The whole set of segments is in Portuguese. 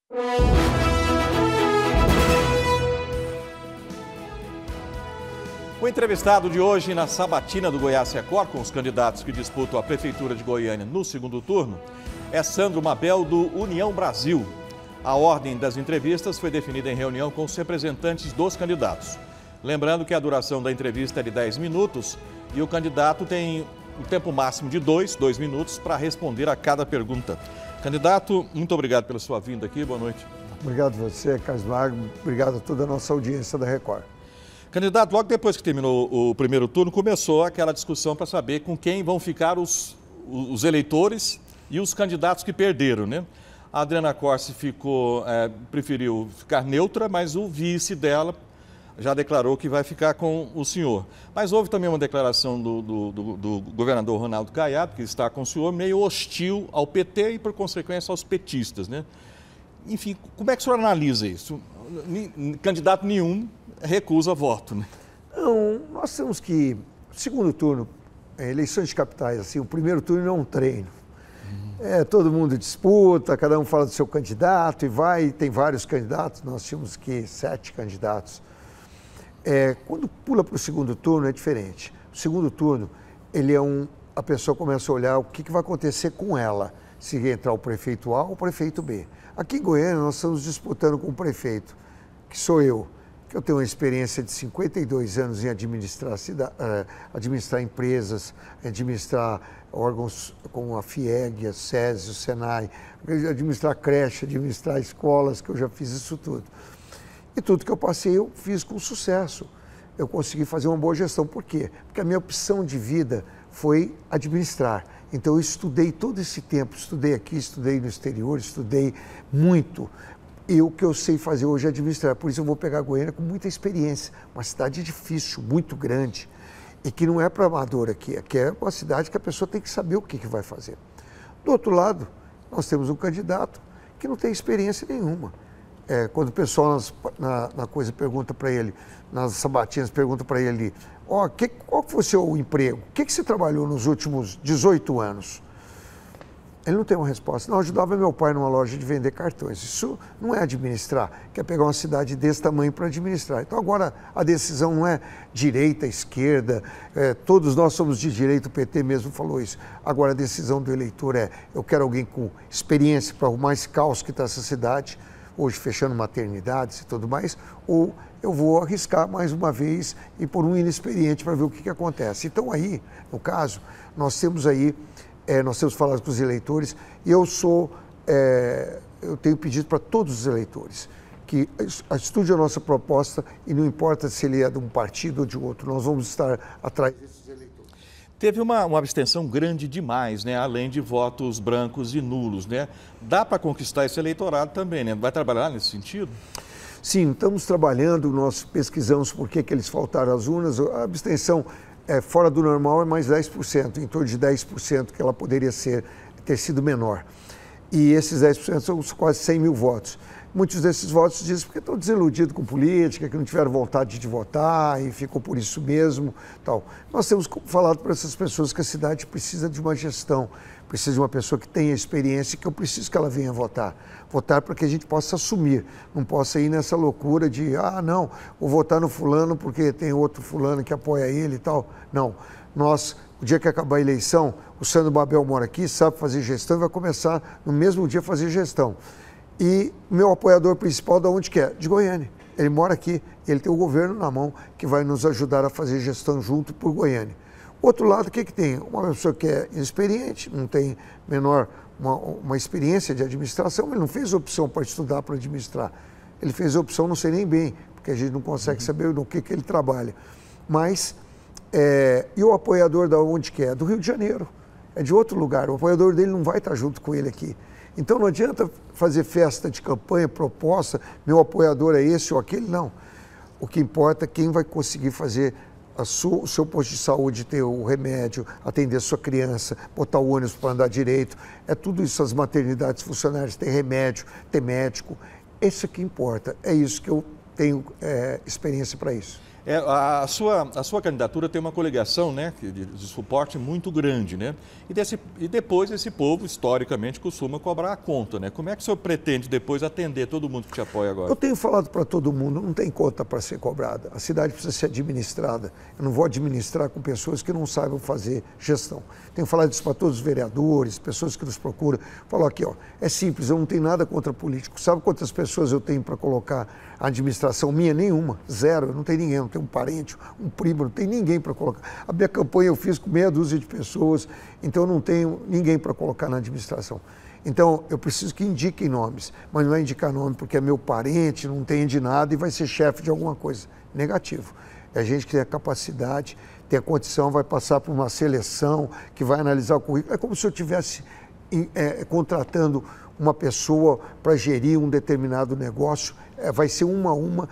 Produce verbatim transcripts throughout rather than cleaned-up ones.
O entrevistado de hoje na sabatina do Goiás Record, com os candidatos que disputam a Prefeitura de Goiânia no segundo turno, é Sandro Mabel, do União Brasil. A ordem das entrevistas foi definida em reunião com os representantes dos candidatos. Lembrando que a duração da entrevista é de dez minutos e o candidato tem o tempo máximo de dois, dois minutos para responder a cada pergunta. Candidato, muito obrigado pela sua vinda aqui, boa noite. Obrigado a você, Carlos Magno, obrigado a toda a nossa audiência da Record. Candidato, logo depois que terminou o primeiro turno, começou aquela discussão para saber com quem vão ficar os, os eleitores e os candidatos que perderam, né? A Adriana Corsi ficou, é, preferiu ficar neutra, mas o vice dela já declarou que vai ficar com o senhor. Mas houve também uma declaração do, do, do, do governador Ronaldo Caiado, que está com o senhor, meio hostil ao P T e, por consequência, aos petistas, né? Enfim, como é que o senhor analisa isso? Candidato nenhum recusa voto, né? Não, nós temos que, segundo turno, eleições de capitais, assim, o primeiro turno é um treino. Uhum. É, todo mundo disputa, cada um fala do seu candidato e vai, tem vários candidatos, nós tínhamos que sete candidatos. É, quando pula para o segundo turno é diferente. O segundo turno, ele é um, a pessoa começa a olhar o que, que vai acontecer com ela, se entrar o prefeito A ou o prefeito B. Aqui em Goiânia nós estamos disputando com o prefeito, que sou eu, que eu tenho uma experiência de cinquenta e dois anos em administrar, cida, uh, administrar empresas, administrar órgãos como a FIEG, a SESI, o SENAI, administrar creche, administrar escolas, que eu já fiz isso tudo. E tudo que eu passei eu fiz com sucesso. Eu consegui fazer uma boa gestão. Por quê? Porque a minha opção de vida foi administrar. Então eu estudei todo esse tempo, estudei aqui, estudei no exterior, estudei muito. E o que eu sei fazer hoje é administrar. Por isso eu vou pegar Goiânia com muita experiência. Uma cidade difícil, muito grande. E que não é para amador aqui. Aqui é uma cidade que a pessoa tem que saber o que, que vai fazer. Do outro lado, nós temos um candidato que não tem experiência nenhuma. É, quando o pessoal nas, na, na coisa pergunta para ele, nas sabatinas, pergunta para ele, ó, que, qual foi o seu emprego? O que, que você trabalhou nos últimos dezoito anos? Ele não tem uma resposta. Não, eu ajudava meu pai numa loja de vender cartões. Isso não é administrar, quer pegar uma cidade desse tamanho para administrar. Então agora a decisão não é direita, esquerda, é, todos nós somos de direita, o P T mesmo falou isso. Agora a decisão do eleitor é, eu quero alguém com experiência para arrumar esse caos que está essa cidade, hoje fechando maternidades e tudo mais, ou eu vou arriscar mais uma vez e por um inexperiente para ver o que, que acontece. Então aí, no caso, nós temos aí, é, nós temos falado com os eleitores e eu sou, é, eu tenho pedido para todos os eleitores que estude a nossa proposta e não importa se ele é de um partido ou de outro, nós vamos estar atrás desses eleitores. Teve uma, uma abstenção grande demais, né? Além de votos brancos e nulos, né? Dá para conquistar esse eleitorado também, né? Vai trabalhar nesse sentido? Sim, estamos trabalhando, nós pesquisamos por que, que eles faltaram às urnas. A abstenção é, fora do normal é mais dez por cento, em torno de dez por cento que ela poderia ser, ter sido menor. E esses dez por cento são quase cem mil votos. Muitos desses votos dizem porque estão desiludidos com política, que não tiveram vontade de votar e ficou por isso mesmo. Tal. Nós temos falado para essas pessoas que a cidade precisa de uma gestão, precisa de uma pessoa que tenha experiência e que eu preciso que ela venha votar. Votar para que a gente possa assumir, não possa ir nessa loucura de, ah, não, vou votar no fulano porque tem outro fulano que apoia ele e tal. Não, nós, o dia que acabar a eleição, o Sandro Mabel mora aqui, sabe fazer gestão e vai começar no mesmo dia a fazer gestão. E meu apoiador principal, de onde que é? De Goiânia. Ele mora aqui, ele tem o governo na mão que vai nos ajudar a fazer gestão junto por Goiânia. Outro lado, o que que tem? Uma pessoa que é inexperiente, não tem menor uma, uma experiência de administração, ele não fez opção para estudar, para administrar. Ele fez a opção, não sei nem bem, porque a gente não consegue saber no que, que ele trabalha. Mas, é, e o apoiador da onde que é? Do Rio de Janeiro, é de outro lugar, o apoiador dele não vai estar junto com ele aqui. Então não adianta fazer festa de campanha, proposta, meu apoiador é esse ou aquele, não. O que importa é quem vai conseguir fazer a sua, o seu posto de saúde, ter o remédio, atender a sua criança, botar o ônibus para andar direito. É tudo isso, as maternidades funcionárias, tem remédio, tem médico. Isso é que importa, é isso que eu tenho é, experiência para isso. É, a, a, sua, a sua candidatura tem uma coligação, né, de, de suporte muito grande, né? E, desse, e depois esse povo, historicamente, costuma cobrar a conta, né? Como é que o senhor pretende depois atender todo mundo que te apoia agora? Eu tenho falado para todo mundo, não tem conta para ser cobrada. A cidade precisa ser administrada. Eu não vou administrar com pessoas que não saibam fazer gestão. Tenho falado isso para todos os vereadores, pessoas que nos procuram. Falo aqui, ó, é simples, eu não tenho nada contra político. Sabe quantas pessoas eu tenho para colocar a administração minha? Nenhuma, zero. Eu não tenho ninguém, não tenho um parente, um primo, não tenho ninguém para colocar. A minha campanha eu fiz com meia dúzia de pessoas, então eu não tenho ninguém para colocar na administração. Então, eu preciso que indiquem nomes, mas não é indicar nome porque é meu parente, não tem de nada e vai ser chefe de alguma coisa. Negativo. É a gente que tem a capacidade, tem a condição, vai passar por uma seleção que vai analisar o currículo. É como se eu estivesse é, contratando uma pessoa para gerir um determinado negócio, é, vai ser uma a uma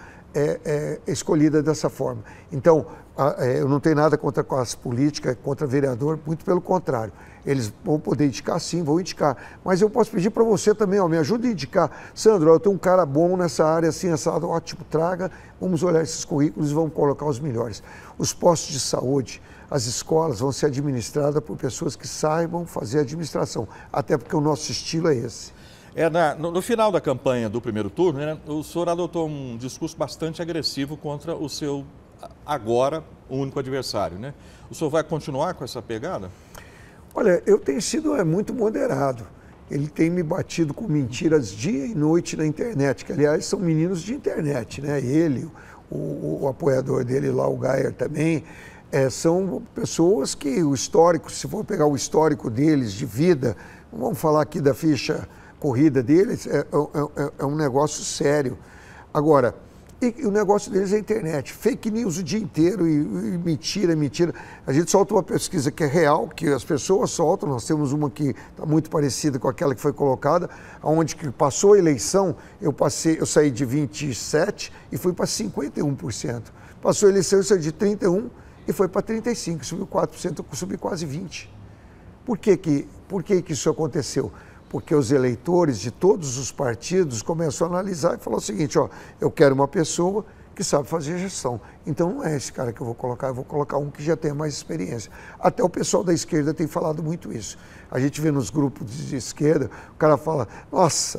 é, é, escolhida dessa forma. Então, a, é, eu não tenho nada contra a classe política, contra vereador, muito pelo contrário. Eles vão poder indicar, sim, vão indicar. Mas eu posso pedir para você também, ó, me ajude a indicar. Sandro, eu tenho um cara bom nessa área, assim, assado, ótimo, traga. Vamos olhar esses currículos e vamos colocar os melhores. Os postos de saúde, as escolas vão ser administradas por pessoas que saibam fazer administração. Até porque o nosso estilo é esse. É, na, no, no final da campanha do primeiro turno, né, o senhor adotou um discurso bastante agressivo contra o seu, agora, único adversário, né? O senhor vai continuar com essa pegada? Olha, eu tenho sido é, muito moderado. Ele tem me batido com mentiras dia e noite na internet, que aliás são meninos de internet, né? Ele, o, o, o apoiador dele lá, o Gayer também, é, são pessoas que o histórico, se for pegar o histórico deles de vida, vamos falar aqui da ficha corrida deles, é, é, é um negócio sério. Agora, e, e o negócio deles é a internet, fake news o dia inteiro e, e mentira, mentira. A gente solta uma pesquisa que é real, que as pessoas soltam, nós temos uma que está muito parecida com aquela que foi colocada, onde que passou a eleição, eu, passei, eu saí de vinte e sete por cento e fui para cinquenta e um por cento. Passou a eleição, eu saí de trinta e um por cento e foi para trinta e cinco por cento, subiu quatro por cento, eu subi quase vinte por cento. Por que que, por que que isso aconteceu? Porque os eleitores de todos os partidos começaram a analisar e falaram o seguinte, ó, eu quero uma pessoa que sabe fazer gestão. Então não é esse cara que eu vou colocar, eu vou colocar um que já tenha mais experiência. Até o pessoal da esquerda tem falado muito isso. A gente vê nos grupos de esquerda, o cara fala, nossa,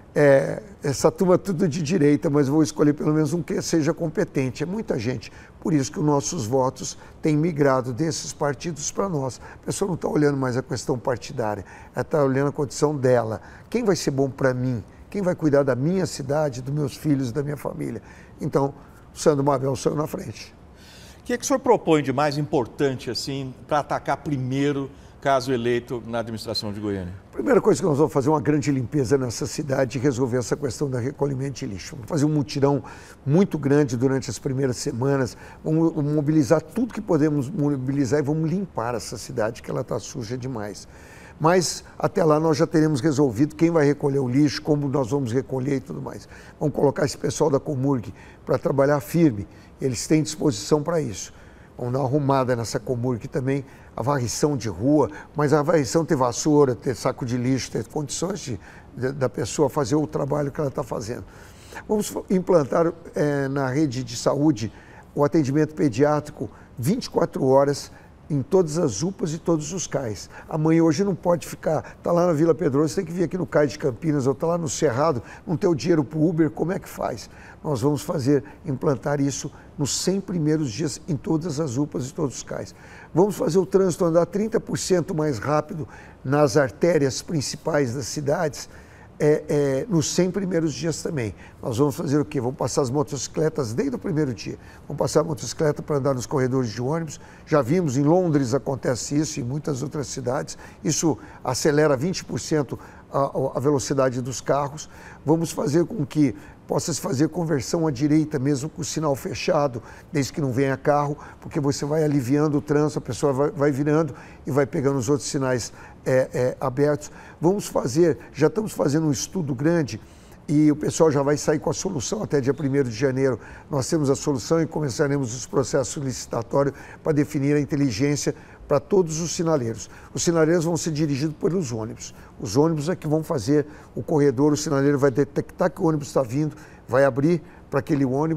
é, essa turma é tudo de direita, mas eu vou escolher pelo menos um que seja competente. É muita gente. Por isso que os nossos votos têm migrado desses partidos para nós. A pessoa não está olhando mais a questão partidária, ela está olhando a condição dela. Quem vai ser bom para mim? Quem vai cuidar da minha cidade, dos meus filhos, da minha família? Então, o Sandro Mabel saiu na frente. O que é que o senhor propõe de mais importante, assim, para atacar primeiro, caso eleito, na administração de Goiânia? Primeira coisa que nós vamos fazer é uma grande limpeza nessa cidade e resolver essa questão do recolhimento de lixo. Vamos fazer um mutirão muito grande durante as primeiras semanas, vamos mobilizar tudo que podemos mobilizar e vamos limpar essa cidade, que ela está suja demais. Mas até lá nós já teremos resolvido quem vai recolher o lixo, como nós vamos recolher e tudo mais. Vamos colocar esse pessoal da Comurg para trabalhar firme, eles têm disposição para isso. Vamos dar uma arrumada nessa Comurg também, a varrição de rua, mas a varrição ter vassoura, ter saco de lixo, ter condições de, de, da pessoa fazer o trabalho que ela está fazendo. Vamos implantar é, na rede de saúde o atendimento pediátrico vinte e quatro horas em todas as U P As e todos os C A Is. A mãe hoje não pode ficar, está lá na Vila Pedroso, tem que vir aqui no C A I de Campinas ou está lá no Cerrado, não tem o dinheiro para o Uber, como é que faz? Nós vamos fazer, implantar isso nos cem primeiros dias em todas as U P As e todos os C A Is. Vamos fazer o trânsito andar trinta por cento mais rápido nas artérias principais das cidades, É, é, nos cem primeiros dias também. Nós vamos fazer o quê? Vamos passar as motocicletas desde o primeiro dia. Vamos passar a motocicleta para andar nos corredores de ônibus. Já vimos, em Londres acontece isso, em muitas outras cidades. Isso acelera vinte por cento a, a velocidade dos carros. Vamos fazer com que possa se fazer conversão à direita, mesmo com o sinal fechado, desde que não venha carro, porque você vai aliviando o trânsito, a pessoa vai, vai virando e vai pegando os outros sinais é, é, abertos. Vamos fazer, já estamos fazendo um estudo grande e o pessoal já vai sair com a solução até dia primeiro de janeiro. Nós temos a solução e começaremos os processos licitatórios para definir a inteligência para todos os sinaleiros. Os sinaleiros vão ser dirigidos pelos ônibus. Os ônibus é que vão fazer o corredor, o sinaleiro vai detectar que o ônibus está vindo, vai abrir para aquele ônibus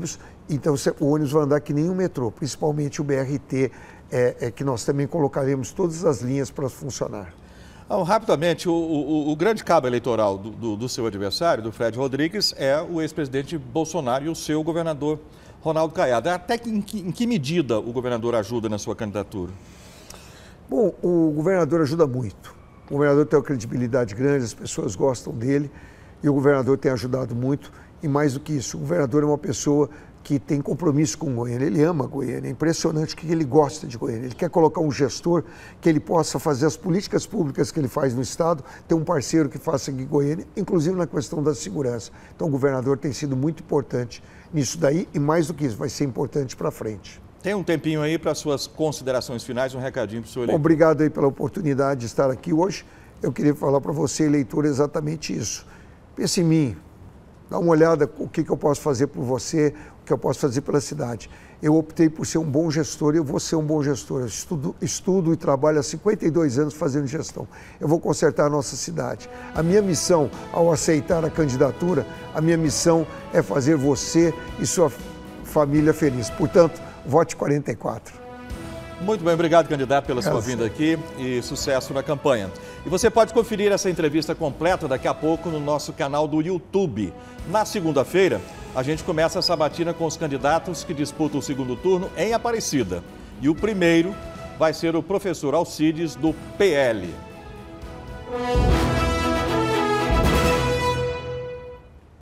Então o ônibus vai andar que nem o metrô, principalmente o B R T, é, é que nós também colocaremos todas as linhas para funcionar. Ah, rapidamente, o, o, o grande cabo eleitoral do, do, do seu adversário, do Fred Rodrigues, é o ex-presidente Bolsonaro e o seu governador Ronaldo Caiado. Até que, em, que, em que medida o governador ajuda na sua candidatura? Bom, o governador ajuda muito. O governador tem uma credibilidade grande, as pessoas gostam dele e o governador tem ajudado muito. E mais do que isso, o governador é uma pessoa que tem compromisso com Goiânia, ele ama Goiânia, é impressionante que ele gosta de Goiânia, ele quer colocar um gestor que ele possa fazer as políticas públicas que ele faz no estado, ter um parceiro que faça aqui em Goiânia, inclusive na questão da segurança. Então o governador tem sido muito importante nisso daí e mais do que isso, vai ser importante para frente. Tem um tempinho aí para suas considerações finais, um recadinho para o senhor eleitor. Obrigado aí pela oportunidade de estar aqui hoje. Eu queria falar para você, eleitor, exatamente isso. Pense em mim, dá uma olhada o que, que eu posso fazer por você, o que eu posso fazer pela cidade. Eu optei por ser um bom gestor e eu vou ser um bom gestor. Eu estudo, estudo e trabalho há cinquenta e dois anos fazendo gestão. Eu vou consertar a nossa cidade. A minha missão, ao aceitar a candidatura, a minha missão é fazer você e sua família feliz. Portanto, vote quarenta e quatro. Muito bem, obrigado, candidato, pela sua vinda aqui e sucesso na campanha. E você pode conferir essa entrevista completa daqui a pouco no nosso canal do YouTube. Na segunda-feira, a gente começa a sabatina com os candidatos que disputam o segundo turno em Aparecida. E o primeiro vai ser o professor Alcides, do P L.